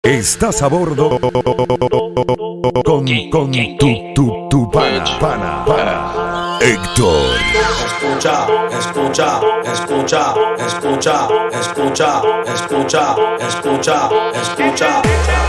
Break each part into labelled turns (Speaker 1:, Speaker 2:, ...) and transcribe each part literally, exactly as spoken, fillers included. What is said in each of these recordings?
Speaker 1: Estás a bordo con, con tu, tu, tu pana, pana, pana, Héctor.
Speaker 2: Escucha, escucha, escucha, escucha, escucha, escucha, escucha, escucha.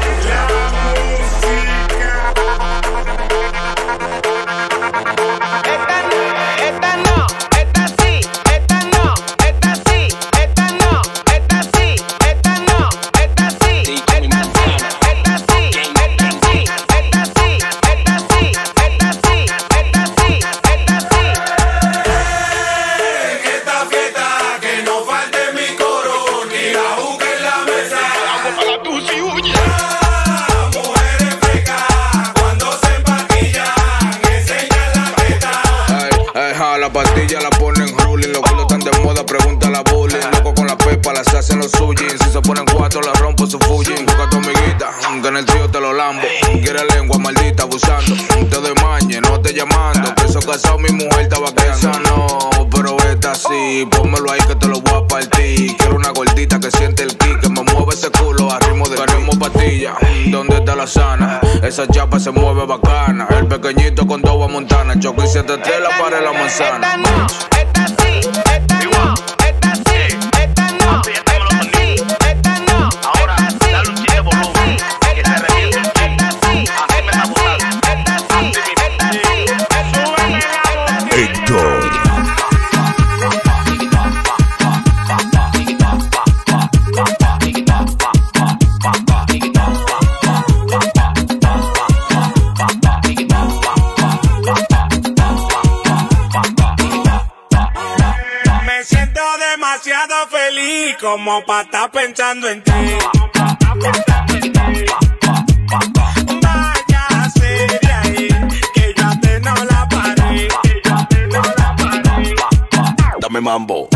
Speaker 3: La pastilla la ponen ruling, los culos están de moda, pregunta la bullying. Loco con la pepa, las hacen los suyos. Si se ponen cuatro, la rompo su Fujin. Busca a tu amiguita, que en el trío te lo lambo. Quiere lengua maldita abusando. Te de mañe, no te llamando. Que eso casado, mi mujer estaba esa no, pero esta sí. Pónmelo ahí que te lo voy a partir. Quiero una gordita que siente el kick, que me mueve ese culo a ritmo de queremos pastilla. ¿Dónde está la sana? Esa chapa se mueve bacana. El pequeñito con Doba Montana. Choco y siete estrellas para la manzana.
Speaker 4: Esta no, esta sí, esta no, esta sí, esta no, esta sí, esta no.
Speaker 5: Ahora, dale un chile de volumen, que se reviente el chile. Así me está gustando.
Speaker 4: Esta sí, esta sí, esta sí,
Speaker 1: Héctor.
Speaker 6: Demasiado feliz como pa' estar pensando en ti. Váyase de ahí, que yo a te no la paré, que yo a te no la paré.
Speaker 3: Dame mambo.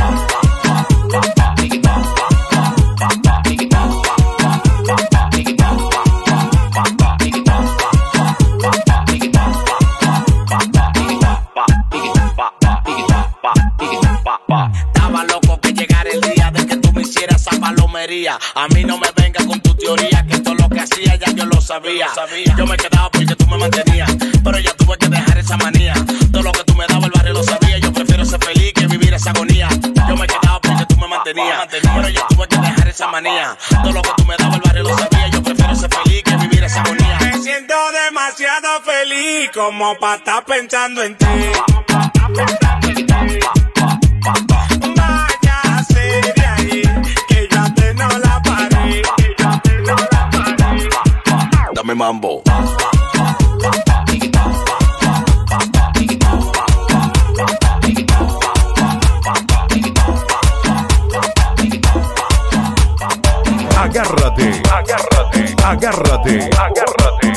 Speaker 5: Estaba loco que llegara el día de que tú me hicieras esa palomería. A mí no me venga con tu teoría, que todo lo que hacía ya yo lo sabía. Yo me quedaba porque tú me mantenías, pero ya tuve que dejar esa manía. Todo lo que tú me dabas el barrio lo sabía. Yo prefiero ser feliz que vivir esa agonía. Yo me quedaba porque tú me mantenías, pero ya tuve que dejar esa manía. Todo lo que tú me dabas el barrio lo sabía. Yo prefiero ser feliz que vivir esa agonía.
Speaker 6: Me siento demasiado feliz como pa' estar pensando en ti. Váyase de ahí, que yo a te no la paré, que yo a te no la paré.
Speaker 3: Dame mambo.
Speaker 1: Agárrate, agárrate, agárrate, agárrate.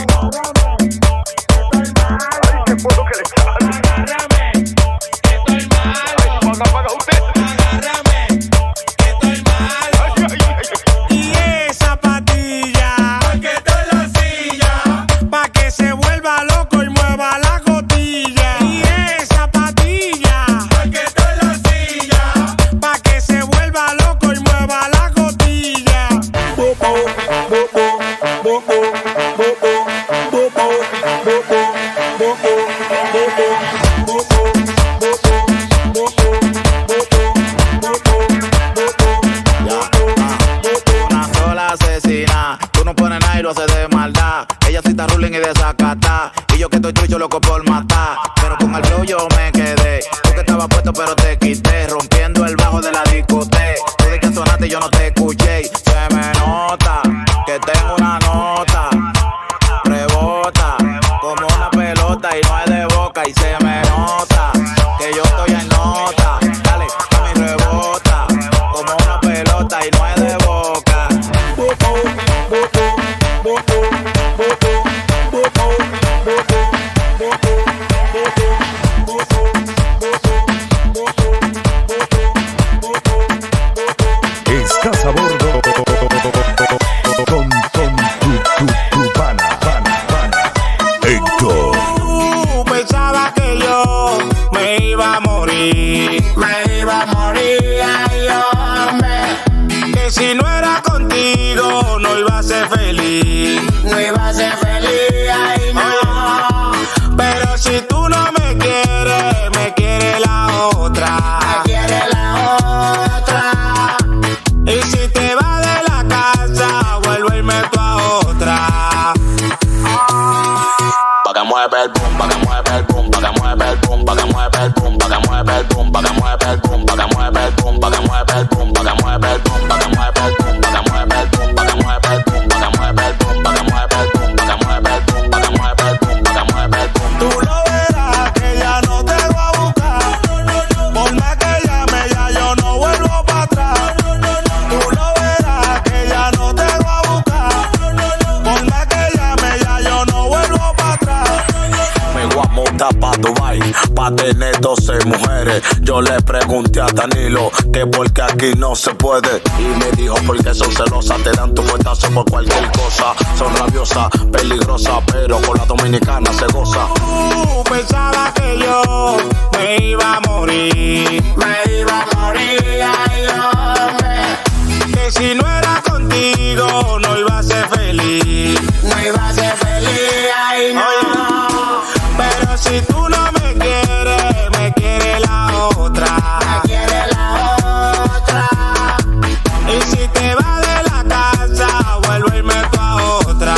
Speaker 1: Ay, qué puedo que le sale.
Speaker 6: Agárrame, que estoy malo.
Speaker 1: Ay, paga, paga usted.
Speaker 6: Agárrame, que estoy malo.
Speaker 1: Ay, ay, ay, ay.
Speaker 6: Y esa patilla, porque está en la silla, pa' que se vuelva loco y mueva la gotilla. Y esa patilla, porque está en la silla, pa' que se vuelva loco y mueva la gotilla. Bobo, bobo, bobo, bobo, bobo, bobo,
Speaker 5: Una sola asesina, tú no pones nada y lo haces de maldad. Ella sí está ruling y desacata, y yo que estoy trucho loco por matar. Pero con el flow yo me quedé, tú que estabas puesto pero te quité, rompiendo el bajo de la discoteca. Tú de que sonaste y yo no te escuché. Se me nota que tengo una nota, rebota como una pelota y no es de boca. Y se me nota que yo estoy en nota, dale, a mi rebota como una pelota y no es de boca.
Speaker 1: Estás a bordo
Speaker 6: morir.
Speaker 5: No iba a ser feliz, ay no.
Speaker 6: Pero si tú no me quieres, me quiere la otra.
Speaker 5: Me quiere la otra.
Speaker 6: Y si te vas de la casa, vuelvo y meto a otra.
Speaker 5: Pa' que mueve el boom, pa' que mueve el boom, pa' que mueve el boom, pa' que mueve el boom, pa' que mueve el boom, pa' que mueve el boom, pa' que mueve el boom, pa' que mueve el boom, pa' que mueve el boom, pa' que mueve el boom, pa' que mueve el boom, pa' que mueve el boom, pa' que mueve el boom, pa' que mueve el boom, pa' que mueve el boom, pa' que mueve el boom, pa' que mueve el boom.
Speaker 6: Tú lo verás que ya no te voy a buscar. Por más que llame, ya yo no vuelvo para atrás. Tú lo verás que ya no te voy a buscar. Por más que llame, ya yo no vuelvo para atrás.
Speaker 7: Me voy a montar pa' Dubai, pa' tener doce mujeres. Yo le pregunté a Danilo que porque aquí no se puede. Y me dijo porque son celosas, te dan tu puestazo por cualquier cosa. Son rabiosas, peligrosas, pero con la dominicana se goza.
Speaker 6: Tú pensabas que yo me iba a morir.
Speaker 5: Me iba a morir, ay hombre.
Speaker 6: Que si no era contigo, no iba a ser feliz.
Speaker 5: No iba a ser feliz, ay no.
Speaker 6: Pero si tú no me quieres, me quiere la otra.
Speaker 5: Me quiere la otra.
Speaker 6: Y si te vas de la casa, vuelvo y meto a otra.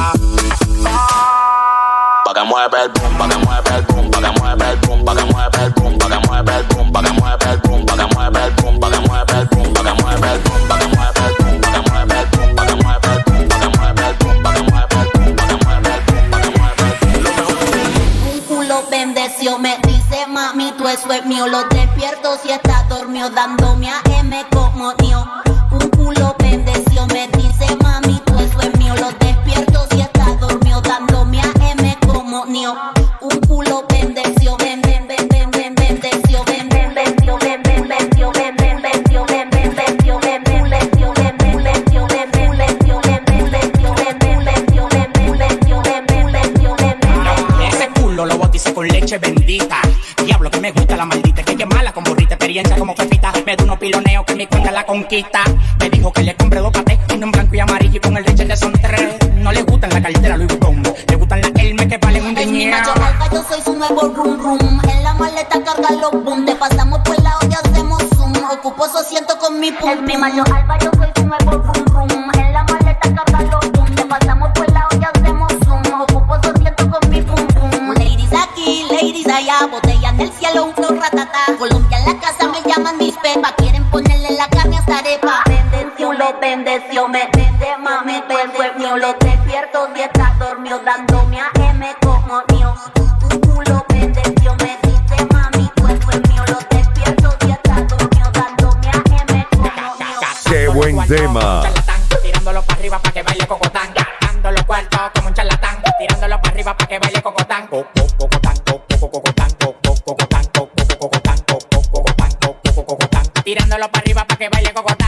Speaker 7: Pa' que mueve el boom, pa' que mueve el boom, pa' que mueve el boom, pa' que mueve el boom, pa' que mueve el boom, pa' que mueve el boom, pa' que mueve el boom, pa' que mueve el boom, pa' que mueve el boom, pa' que mueve el boom, pa' que mueve el boom, pa' que mueve el boom, pa' que mueve el boom, pa' que mueve el boom, pa' que mueve el boom, pa' que mueve el boom.
Speaker 8: Un culo bendeció, me dice mami, tú eso es mío. Lo despierto si está dormido, dándome a M como mío. Un culo bendeció, me dice mami, tú eso es mío. Lo despierto si está dormido, dándome a M como mío. Un culo bendeció, ven, ven, ven, ven, ven, bendeció, ven, ven, bendeció, ven, ven, bendeció, ven, ven, bendeció, ven, ven, bendeció, ven, ven, bendeció, ven, ven, bendeció, ven, ven, bendeció, ven, ven, bendeció, ven, ven, bendeció, ven, ven, bendeció, ven, ven, bendeció, ven, ven.
Speaker 9: Ese culo lo bauticé con leche bendita. Diablo que me gusta la maldita, que es mala con burrita, experiencia como pepita. Me da unos piloneos que mi cuenta la conquista. Me dijo que le compré dos patés, uno en blanco y amarillo y con el leche de son tres. No le gustan la cartera Louis Vuitton, le gustan las Hermes que valen un
Speaker 8: Es mi
Speaker 9: dinero.
Speaker 8: macho alfa, yo soy su nuevo rum rum. En la maleta carga los boom. Te pasamos por la olla, hacemos zoom. Ocupo su asiento con mi pum. Es mi macho alfa, yo soy su nuevo rum rum. En la maleta carga los boom. Te pasamos por la olla, hacemos zoom. Ocupo su asiento con mi pum pum. Ladies aquí, ladies allá. Botella en el cielo, un flow ratata. Colombia en la casa, me llaman mis pepas. Quieren ponerle la carne hasta arepa. Bendeció, lo bendeció, me vende mami, todo es mío. Lo despierto si está dormido, dándome a M como mío. Tu culo bendeció, me dice mami, todo es mío. Lo despierto si está dormido, dándome a M como mío.
Speaker 1: Qué buen tema.
Speaker 9: Tirándolo para arriba para que baile cocotán. Gastando los cuartos como un charlatán. Tirándolo para arriba para que baile cocotán. Cocotán, cocotán, cocotán, cocotán, cocotán. Tirándolo para arriba para que baile cocotán.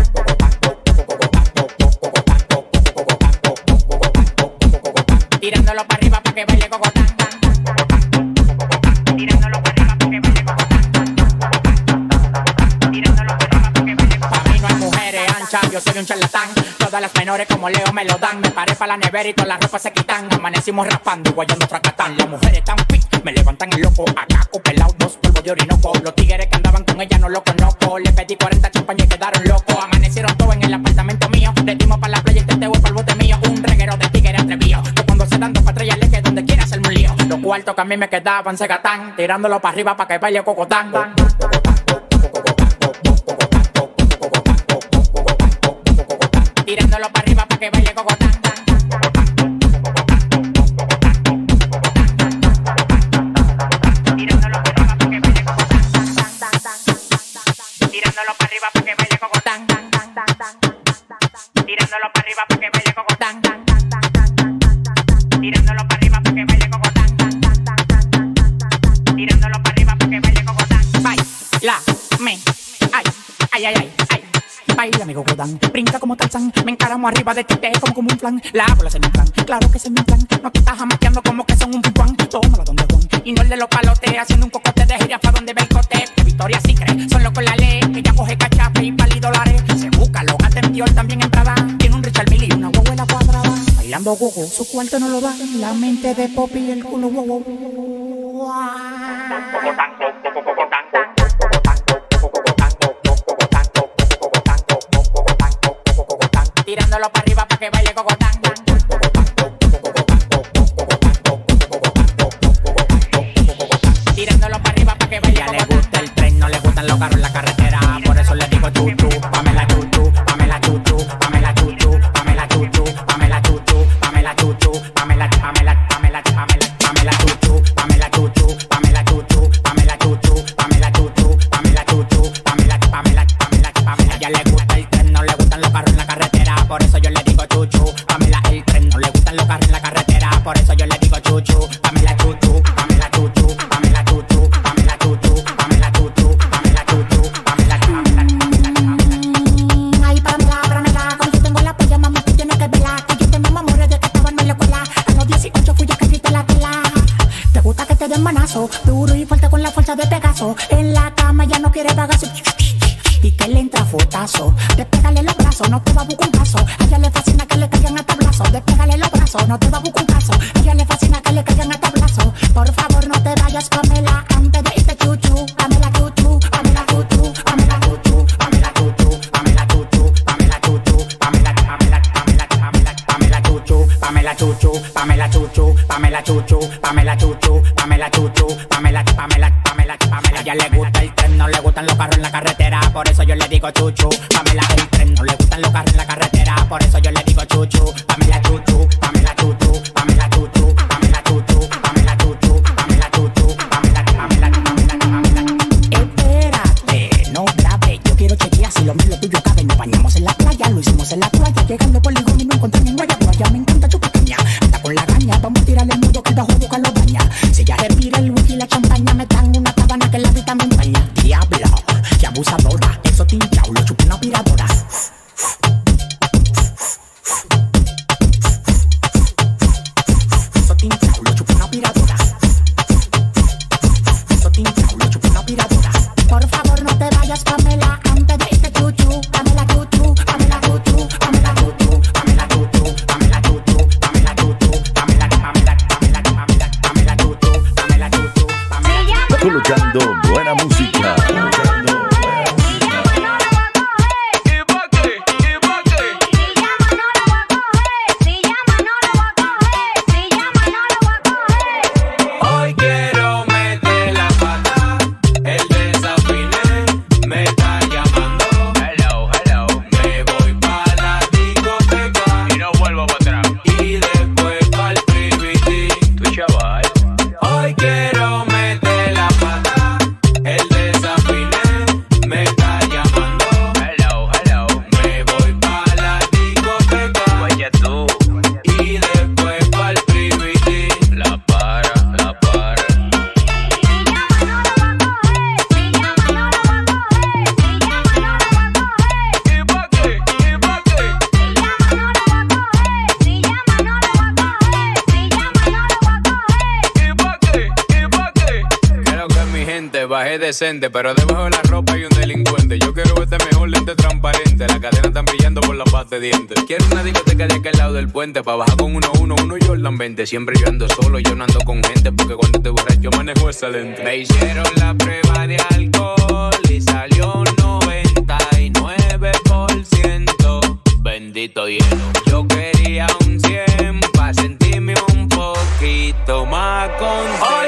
Speaker 9: Tirándolo para arriba para que baile cocotán. Tirándolo para arriba para que baile cocotán. Tirándolo para arriba para que baile cocotán. Para mí no hay mujeres anchas, yo soy un charlatán. Todas las menores como Leo me lo dan. Me paré para la nevera y todas las ropas se quitan. Amanecimos raspando y guayando fracatán. Las mujeres están fit, me levantan el loco. Acá pelado, dos polvos de orinoco. Los tigres que andaban con ella no los conozco. Le pedí cuarenta champañas y quedaron locos. Amanecieron todos en el apartamento mío. Le dimos para la playa y teteo para el bote mío. Un reguero de tigres atrevido. Que cuando se dan dos patrullas le que donde quiera hacerme un lío. Los cuartos que a mí me quedaban se gatán. Tirándolo para arriba para que baile cocotán. Tirándolo para arriba para que baile cocotán. Tirándolo para arriba para que baile cocotán. Tirándolo para arriba para que baile cocotán. Tirándolo para arriba para que baile cocotán. Tirándolo para arriba para que baile cocotán. Tirándolo para arriba para que baile cocotán. Baila, me, ay, ay, ay, ay, ay. Baila mi cocotán, brinca como Tarzán. Me encaramo arriba de ti, te como como un plan. La bola se me plan, claro que se me plan. No te estás jamaqueando como que son un pipuán. Tómala donde don, y no el de los palotes. Haciendo un cocote de jirafa donde ve el cote. Victoria Secret, solo con la ley. Ella coge cachape y pali dólares. Se busca, lo gata en Dior, también en Prada. Tiene un Richard Mille y una huevuela cuadrada. bailando gogo. Su cuarto no lo da, la mente de Poppy y el culo wow, wow, wow. Tirándolo para arriba para que baile cocotán. Tirándolo para arriba para que baile. Ya le gusta el tren, no le gustan los carros en la carretera. Por eso le digo chuchu, Pamela chuchu, Pamela chuchu, Pamela chuchu, Pamela chuchu, Pamela chuchu, Pamela chuchu, Pamela, Pamela, Pamela, Pamela, Pamela chuchu, Pamela chuchu, Pamela chuchu, Pamela chuchu, Pamela chuchu, Pamela chuchu, Pamela, Pamela, Pamela, Pamela. Ya le gusta el tren, no le gustan los carros en la carretera. Por eso yo le digo chuchu, Pamela el tren, no le gustan los carros en la carretera. Por eso yo le digo chuchu, Pamela chuchu, Pamela chuchu, Pamela chuchu, Pamela chuchu, Pamela chuchu, Pamela chuchu, Pamela, Pamela, Pamela. Ay, Pamela, Pamela, cuando yo tengo la polla, mamá, tú tienes que velar. Que yo te me enamoré de que estaba en la escuela. A los dieciocho fui a que quité la tela. Te gusta que te den manazo, duro y fuerte con la fuerza de Pegaso. En la cama ya no quiere bagazo. Y que le entra fuetazo. Despégale los brazos, no te va a buscar un caso. A ella le fascina que le caigan a tablazo. Despégale los brazos, no te va a buscar un caso. A ella le fascina que le caigan a tablazo. Por favor, no te vayas, Pamela, antes de irte chuchu. Pamela chuchu, Pamela chuchu, Pamela chuchu, Pamela chuchu, Pamela chuchu, Pamela chuchu, Pamela, Pamela, Pamela, Pamela, Pamela chuchu, Pamela chuchu, Pamela chuchu, Pamela chuchu, Pamela chuchu, Pamela chuchu, Pamela, Pamela, Pamela, Pamela. Ya le gusta el tren, no le gustan los carros en la carretera. Por eso yo le digo chuchu, Pamela el tren, no le gustan los carros en la carretera. Por eso yo le digo chuchu, Pamela chuchu, Pamela chuchu, Pamela chuchu, Pamela chuchu, Pamela chuchu, Pamela chuchu, Pamela, Pamela, Pamela, Pamela. Espérate, no grave, yo quiero chequear si lo mío lo tuyo cabe. Nos bañamos en la playa, lo hicimos en la playa. Llegando por Ligón y no encontré en Guayaguaya. Me encanta tu pequeña, hasta con la gaña. Vamos a tirarle el mundo que el bajo boca lo daña. Si ella respira el whisky y la champaña, me dan una cabana que la vida me empaña. Diablo, qué abusadora, eso tinchao, lo chupé una aspiradora. Eso tinchao, lo chupé una aspiradora. Eso tinchao, lo chupé una aspiradora. Por favor, no te vayas, Pamela, antes de irte chuchu. Pamela chuchu, Pamela chuchu, Pamela chuchu, Pamela chuchu, Pamela chuchu, Pamela chuchu, Pamela, Pamela, Pamela, Pamela, Pamela chuchu, Pamela chuchu, Pamela.
Speaker 1: Colocando buena música.
Speaker 3: Bajé decente, pero debajo de la ropa hay un delincuente. Yo quiero verte mejor, lente transparente. La cadena están brillando por la pasta de dientes. Quiero una discoteca de aquel lado del puente, pa' bajar con uno uno, uno Jordan veinte. Siempre yo ando solo, yo no ando con gente, porque cuando estoy borracho manejo excelente. Me hicieron la prueba de alcohol y salió noventa y nueve por ciento. Bendito hielo. Yo quería un cien pa' sentirme un poquito más contento.